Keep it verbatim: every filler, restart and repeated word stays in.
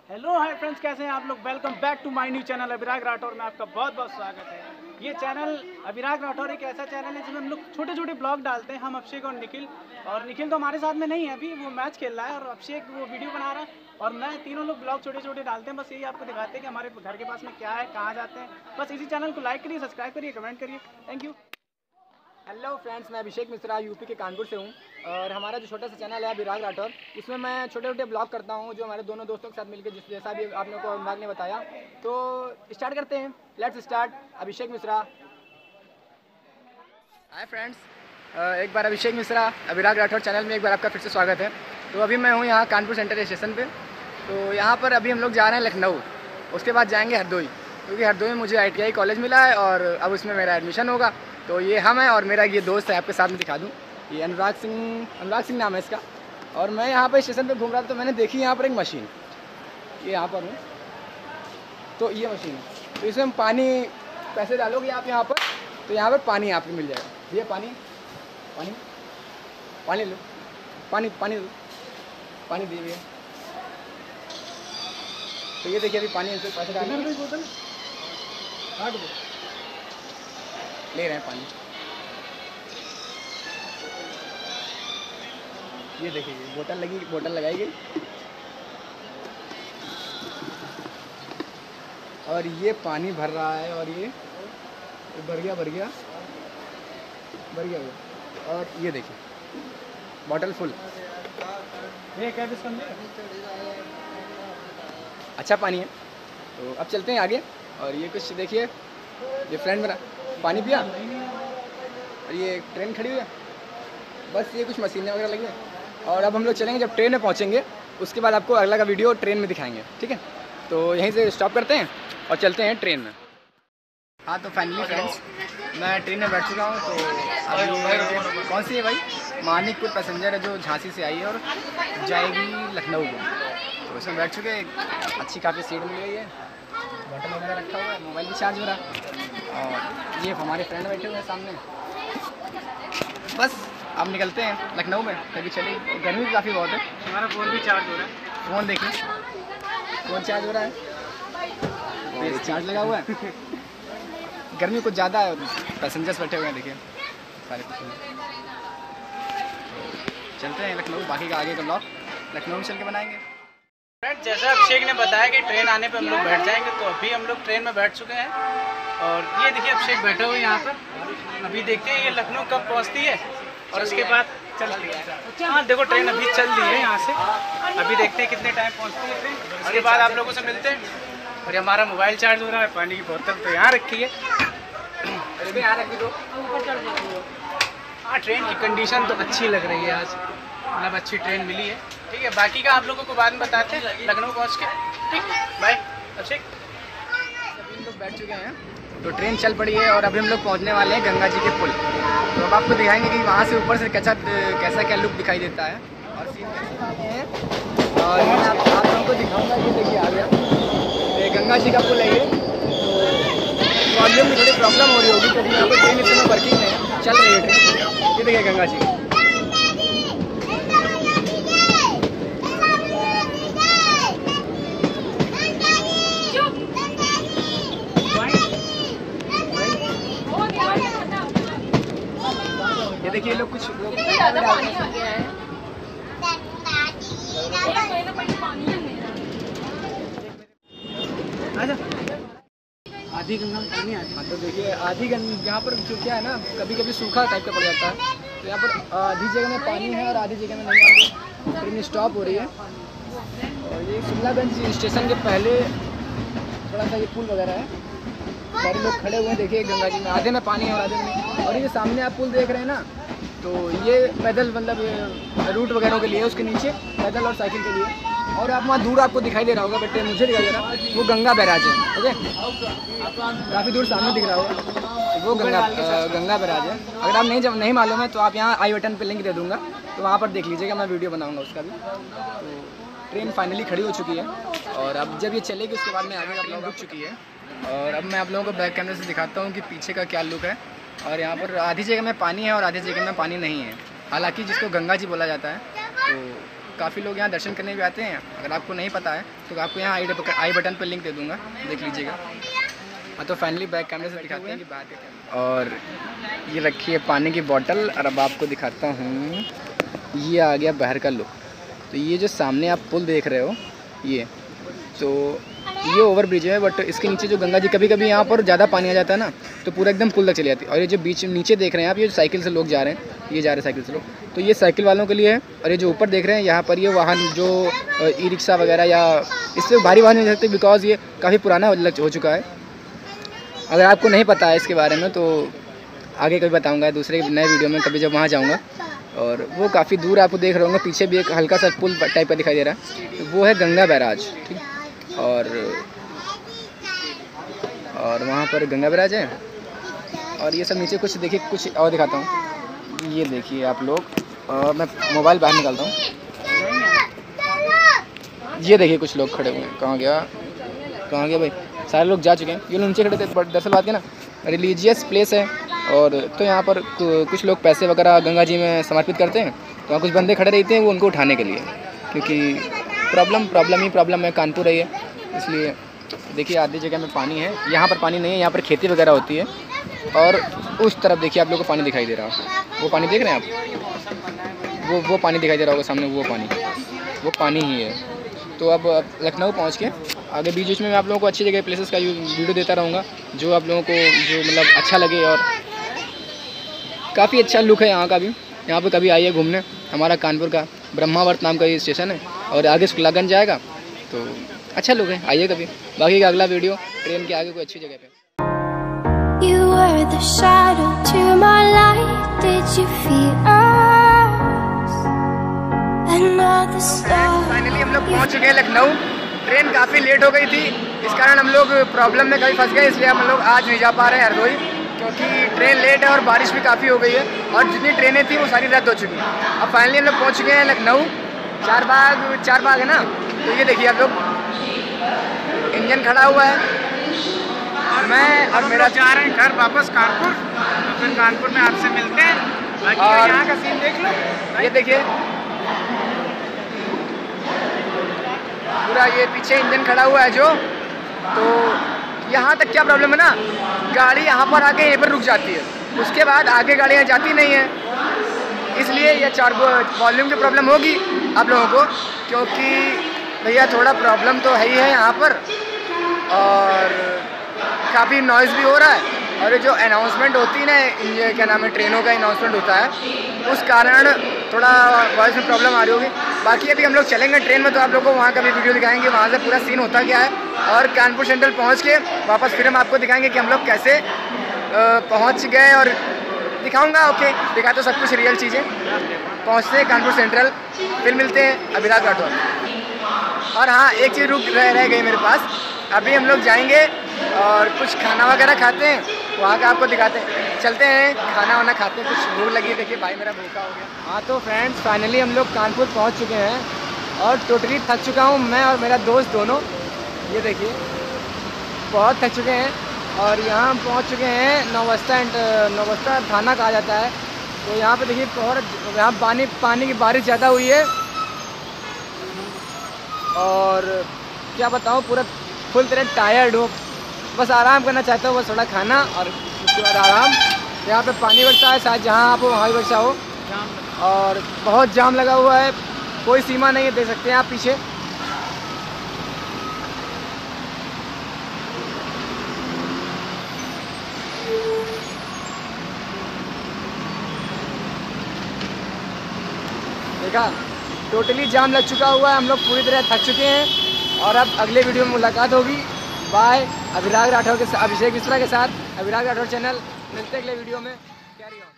Hello hi friends, कैसे हैं आप लोग। Welcome back to my new channel Abhirag Rathore में आपका बहुत बहुत स्वागत है। ये चैनल अभिराग राठौर एक ऐसा चैनल है जिसमें हम लोग छोटे छोटे ब्लॉग डालते हैं। हम अभिषेक और निखिल, और निखिल तो हमारे साथ में नहीं है अभी, वो मैच खेल रहा है, और अभिषेक वो वीडियो बना रहा है, और मैं, तीनों लोग ब्लॉग छोटे छोटे डालते हैं। बस यही आपको दिखाते हैं कि हमारे घर के पास में क्या है, कहाँ जाते हैं। बस इसी चैनल को लाइक करिए, सब्सक्राइब करिए, कमेंट करिए। Thank you. हेलो फ्रेंड्स, मैं अभिषेक मिश्रा यूपी के कानपुर से हूँ। और हमारा जो छोटा सा चैनल है अभिराग राठौर, इसमें मैं छोटे छोटे ब्लॉग करता हूँ जो हमारे दोनों दोस्तों के साथ मिलकर, जिस जैसा भी आप लोगों को अनुराग ने बताया। तो स्टार्ट करते हैं, let's start. Abhishek Mishra. Hi friends, एक बार अभिषेक मिश्रा अभिराग राठौर चैनल में एक बार आपका फिर से स्वागत है। तो अभी मैं हूँ यहाँ कानपुर सेंट्रल स्टेशन पर। तो यहाँ पर अभी हम लोग जा रहे हैं लखनऊ, उसके बाद जाएँगे हरदोई, क्योंकि हरदोई में मुझे आई टी आई कॉलेज मिला है और अब उसमें मेरा एडमिशन होगा। तो ये हम हैं और मेरा ये दोस्त है, आपके साथ में दिखा दूँ, ये अनुराग सिंह अनुराग सिंह नाम है इसका। और मैं यहाँ पर स्टेशन पे घूम रहा था तो मैंने देखी यहाँ पर एक मशीन, ये यहाँ पर हूँ, तो ये मशीन है। तो इसमें हम पानी, पैसे डालोगे आप यहाँ पर, तो यहाँ पर पानी आपको मिल जाएगा। भैया पानी पानी पानी लो, पानी पानी लो, पानी दीजिए। तो ये देखिए अभी पानी, इसमें पैसे डालने बोतल ले रहे हैं पानी। ये देखिए बोतल लगी, बोतल लगाई गई, और ये पानी भर रहा है, और ये भर गया भर गया भर गया और ये देखिए बोतल फुल। अच्छा पानी है। तो अब चलते हैं आगे। और ये कुछ देखिए, ये फ्रेंड मेरा पानी पिया, और ये ट्रेन खड़ी हुई है, बस ये कुछ मशीनें वगैरह लगी है। और अब हम लोग चलेंगे, जब ट्रेन में पहुंचेंगे उसके बाद आपको अगला का वीडियो ट्रेन में दिखाएंगे, ठीक है। तो यहीं से स्टॉप करते हैं और चलते हैं ट्रेन में। हाँ तो फाइनली फ्रेंड्स, मैं ट्रेन में बैठ चुका हूँ। तो अभी कौन सी है भाई, मानिकपुर पैसेंजर है जो झांसी से आई है और जाएगी लखनऊ को। तो उसमें बैठ चुके, अच्छी काफ़ी सीट मिल गई है, बटन वगैरह रखा हुआ है, मोबाइल भी चार्ज हो रहा है, और ये हमारे फ्रेंड बैठे हुए हैं सामने। बस अब निकलते हैं लखनऊ में, कभी चलिए। गर्मी भी काफ़ी बहुत है। हमारा फ़ोन भी चार्ज हो रहा है। फ़ोन देखिए, फ़ोन चार्ज हो रहा है, और चार्ज लगा हुआ है। गर्मी कुछ ज़्यादा है, पैसेंजर्स बैठे हुए हैं, देखिए सारे पैसेंजर। चलते हैं लखनऊ, बाकी का आगे का ब्लॉग लखनऊ में चल के बनाएंगे। फ्रेंड्स, जैसा अभिषेक ने बताया कि ट्रेन आने पे हम लोग बैठ जाएंगे, तो अभी हम लोग ट्रेन में बैठ चुके हैं। और ये देखिए अभिषेक बैठे हुए यहाँ पर। अभी देखते हैं ये लखनऊ कब पहुँचती है, और उसके बाद चलती है। हाँ देखो, ट्रेन अभी चल रही है यहाँ से। अभी देखते हैं कितने टाइम पहुँचती है ट्रेन, उसके बाद आप लोगों से मिलते हैं। और हमारा मोबाइल चार्ज हो रहा है, पानी की बोतल तो यहाँ रखी है, यहाँ रखी दो। हाँ, ट्रेन की कंडीशन तो अच्छी लग रही है आज, मतलब अच्छी ट्रेन मिली है, ठीक है। बाकी का आप लोगों को बाद में बताते हैं लखनऊ पहुँच के, ठीक। बाय अभिषेक। सभी हम लोग बैठ चुके हैं, तो ट्रेन चल पड़ी है, और अभी हम लोग पहुंचने वाले हैं गंगा जी के पुल। तो अब आपको दिखाएंगे कि वहाँ से ऊपर से कैसा कैसा क्या लुक दिखाई देता है, और सीन कैसे है। और मैं आप, आप लोगों को दिखाऊंगा, ये देखिए आ गया, ये गंगा जी का पुल है। ये तो ऑडियो में थोड़ी प्रॉब्लम हो रही होगी, क्योंकि यहाँ पर ट्रेन इस समय वर्किंग में चल रही है ट्रेन। ये देखिए गंगा जी, ये देखिए लोग कुछ लोग आधी गंगा में पानी आती है। हाँ तो देखिए आधी गंगा, यहाँ पर जो क्या है ना, कभी कभी सूखा टाइप का पड़ जाता है। तो यहाँ पर आधी जगह में पानी है और आधी जगह में नहीं है। ट्रेन स्टॉप हो रही है, और ये शिमलागंज स्टेशन के पहले थोड़ा सा ये पुल वगैरह है, सारे लोग खड़े हुए हैं। देखिए गंगा जी में आधे में पानी है और आधे में नहीं। और ये सामने आप पुल देख रहे हैं ना, तो ये पैदल मतलब रूट वगैरह के लिए, उसके नीचे पैदल और साइकिल के लिए। और आप वहाँ दूर आपको दिखाई दे रहा होगा, बट मुझे दिखाई दे रहा है, वो गंगा बैराज है, ओके, काफ़ी दूर सामने दिख रहा होगा, वो गंगा गंगा बैराज है। अगर आप नहीं जब नहीं मालूम है तो आप यहाँ आई बटन पे लिंक दे दूँगा, तो वहाँ पर देख लीजिएगा, मैं वीडियो बनाऊँगा उसका भी। तो ट्रेन फाइनली खड़ी हो चुकी है, और अब जब ये चलेगी उसके बाद में आगे का ब्लॉग रुक चुकी है। और अब मैं आप लोगों को बैक कैमरे से दिखाता हूँ कि पीछे का क्या लुक है। और यहाँ पर आधी जगह में पानी है और आधी जगह में पानी नहीं है, हालांकि जिसको गंगा जी बोला जाता है। तो काफ़ी लोग यहाँ दर्शन करने भी आते हैं। अगर आपको नहीं पता है तो आपको यहाँ आई आई बटन पर लिंक दे दूँगा, देख लीजिएगा। हाँ तो फाइनली बैक कैमरे से दिखाते हैं कि बात है। और ये रखी है पानी की बोतल, और अब आपको दिखाता हूँ, ये आ गया बाहर का लुक। तो ये जो सामने आप पुल देख रहे हो, ये तो ये ओवर ब्रिज है, बट इसके नीचे जो गंगा जी, कभी कभी यहाँ पर ज़्यादा पानी आ जाता है ना, तो पूरा एकदम पुल तक चली जाती है। और ये जो बीच नीचे देख रहे हैं आप, ये साइकिल से लोग जा रहे हैं, ये जा रहे हैं साइकिल से लोग, तो ये साइकिल वालों के लिए है। और ये जो ऊपर देख रहे हैं, यहाँ पर ये वाहन जो ई रिक्शा वगैरह या इससे भारी वाहन नहीं जा सकते, बिकॉज ये काफ़ी पुराना हो चुका है। अगर आपको नहीं पता है इसके बारे में तो आगे कभी बताऊँगा दूसरे नए वीडियो में, कभी जब वहाँ जाऊँगा। और वो काफ़ी दूर आपको देख रहे होंगे, पीछे भी एक हल्का सा पुल टाइप का दिखाई दे रहा है, वो है गंगा बैराज, ठीक। और और वहाँ पर गंगा बैराज है। और ये सब नीचे कुछ देखिए, कुछ और दिखाता हूँ, ये देखिए आप लोग। और मैं मोबाइल बाहर निकालता हूँ, ये देखिए कुछ लोग खड़े हुए हैं। कहाँ गया कहाँ गया भाई, सारे लोग जा चुके हैं। ये लोग नीचे खड़े थे, दरअसल बात है ना, रिलीजियस प्लेस है। और तो यहाँ पर कुछ लोग पैसे वगैरह गंगा जी में समर्पित करते हैं, तो वहाँ कुछ बंदे खड़े रहते हैं वो उनको उठाने के लिए, क्योंकि प्रॉब्लम प्रॉब्लम ही प्रॉब्लम है, कानपुर है ये, इसलिए। देखिए आधी जगह में पानी है, यहाँ पर पानी नहीं है, यहाँ पर खेती वगैरह होती है। और उस तरफ देखिए आप लोगों को पानी दिखाई दे रहा है, वो पानी देख रहे हैं आप, वो वो पानी दिखाई दे रहा होगा सामने, वो पानी वो पानी ही है। तो अब लखनऊ पहुँच के आगे बीच बीच में मैं आप लोगों को अच्छी जगह प्लेसेस का वीडियो देता रहूँगा, जो आप लोगों को जो मतलब अच्छा लगे। और काफ़ी अच्छा लुक है यहाँ का भी, यहाँ पे कभी आइए घूमने। हमारा कानपुर का ब्रह्मावर्त नाम का ये स्टेशन है, और आगे शुक्लागंज जाएगा, तो अच्छा लुक है, आइए कभी। बाकी का अगला वीडियो ट्रेन के आगे कोई अच्छी जगह पे। You were the shadow to my light. Did you feel us? Another star. Finally हम लोग पहुँच चुके हैं लखनऊ। ट्रेन काफ़ी लेट हो गई थी, इस कारण हम लोग प्रॉब्लम में कभी फंस गए, इसलिए हम लोग आज नहीं जा पा रहे हैं हरदोई, क्योंकि ट्रेन लेट है और बारिश भी काफ़ी हो गई है, और जितनी ट्रेनें थी वो सारी रद्द हो चुकी हैं। अब फाइनली हम लोग पहुँच चुके हैं लखनऊ। चार बाग चार बाग है ना, तो ये देखिए आप लोग, इंजन खड़ा हुआ है। मैं और मेरा जा रहे हैं घर वापस कानपुर, तो फिर कानपुर में आपसे मिलते हैं। बाकी और यहाँ का सीन देख लो, ये देखिए पूरा, ये पीछे इंजन खड़ा हुआ है जो, तो यहाँ तक क्या प्रॉब्लम है ना, गाड़ी यहाँ पर आके यहीं पर रुक जाती है, उसके बाद आगे गाड़ियाँ जाती नहीं है, इसलिए यह चार वॉल्यूम की प्रॉब्लम होगी आप लोगों को, क्योंकि भैया थोड़ा प्रॉब्लम तो है ही है यहाँ पर, और काफ़ी नॉइज़ भी हो रहा है। और ये जो अनाउंसमेंट होती है ना, ये क्या नाम है, ट्रेनों का अनाउंसमेंट होता है, उस कारण थोड़ा वॉइस में प्रॉब्लम आ रही होगी। बाकी अभी हम लोग चलेंगे ट्रेन में, तो आप लोगों को वहाँ का भी वीडियो दिखाएंगे, वहाँ से पूरा सीन होता क्या है। और कानपुर सेंट्रल पहुँच के वापस फिर हम आपको दिखाएंगे कि हम लोग कैसे पहुँच गए, और दिखाऊँगा। ओके, दिखा तो सब कुछ रियल चीज़ें। पहुँचते हैं कानपुर सेंट्रल, फिर मिलते हैं अभिराग राठौर। और हाँ, एक चीज़ रुक रह, रह गई मेरे पास, अभी हम लोग जाएंगे और कुछ खाना वगैरह खाते हैं, वहाँ का आपको दिखाते हैं। चलते हैं, खाना वाना खाते हैं, कुछ भूख लगी। देखिए भाई मेरा भूखा हो गया। हाँ तो फ्रेंड्स, फाइनली हम लोग कानपुर पहुँच चुके हैं, और टोटली थक चुका हूँ मैं और मेरा दोस्त दोनों। ये देखिए बहुत थक चुके हैं, और यहाँ हम पहुँच चुके हैं नौबस्ता नौबस्ता थाना कहा जाता है। तो यहाँ पे देखिए बहुत, यहाँ पानी पानी की बारिश ज़्यादा हुई है, और क्या बताऊँ, पूरा फुल तरह टायर्ड हूँ, बस आराम करना चाहता हूँ, बस थोड़ा खाना और उसके बाद आराम। यहाँ पे पानी बरसा है, शायद जहाँ आप हो वहाँ भी बरसा हो, और बहुत जाम लगा हुआ है, कोई सीमा नहीं है, देख सकते हैं आप पीछे। देखा, टोटली जाम लग चुका हुआ है, हम लोग पूरी तरह थक चुके हैं। और अब अगले वीडियो में मुलाकात होगी। बाय। अभिराग राठौर के साथ, अभिषेक मिश्रा के साथ, अभिराग राठौर चैनल। मिलते हैं अगले वीडियो में। Carry on.